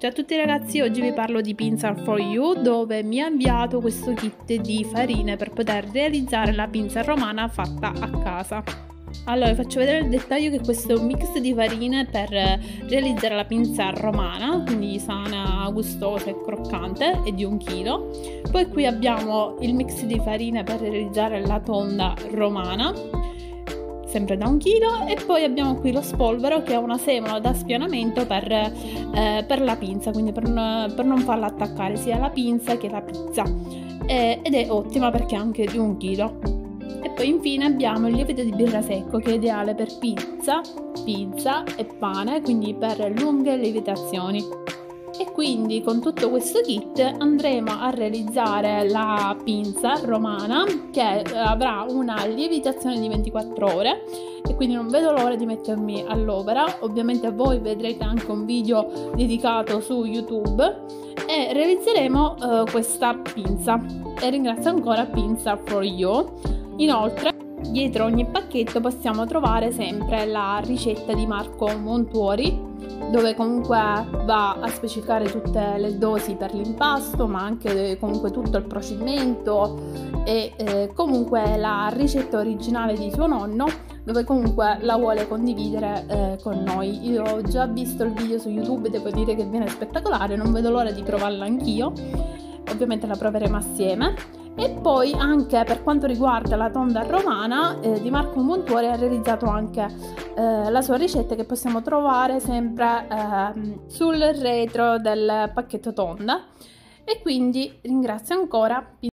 Ciao a tutti ragazzi, oggi vi parlo di Pinza for You, dove mi ha inviato questo kit di farine per poter realizzare la pinza romana fatta a casa. Allora, vi faccio vedere il dettaglio che questo è un mix di farine per realizzare la pinza romana, quindi sana, gustosa e croccante, è di 1 chilo. Poi qui abbiamo il mix di farine per realizzare la tonda romana, sempre da 1 chilo, e poi abbiamo qui lo spolvero, che è una semola da spianamento per la pinza, quindi per non farla attaccare sia la pinza che la pizza, ed è ottima perché è anche di 1 chilo. E poi infine abbiamo il lievito di birra secco, che è ideale per pizza e pane, quindi per lunghe lievitazioni. E quindi con tutto questo kit andremo a realizzare la pinza romana, che avrà una lievitazione di 24 ore, e quindi non vedo l'ora di mettermi all'opera. Ovviamente voi vedrete anche un video dedicato su YouTube e realizzeremo questa pinza, e ringrazio ancora Pinza for You. Inoltre, dietro ogni pacchetto possiamo trovare sempre la ricetta di Marco Montuori, dove comunque va a specificare tutte le dosi per l'impasto, ma anche comunque tutto il procedimento, e comunque la ricetta originale di suo nonno, dove comunque la vuole condividere con noi. Io ho già visto il video su YouTube e devo dire che viene spettacolare, non vedo l'ora di provarla anch'io. Ovviamente la proveremo assieme. E poi anche per quanto riguarda la tonda romana di Marco Montuori, ha realizzato anche la sua ricetta, che possiamo trovare sempre sul retro del pacchetto tonda. E quindi ringrazio ancora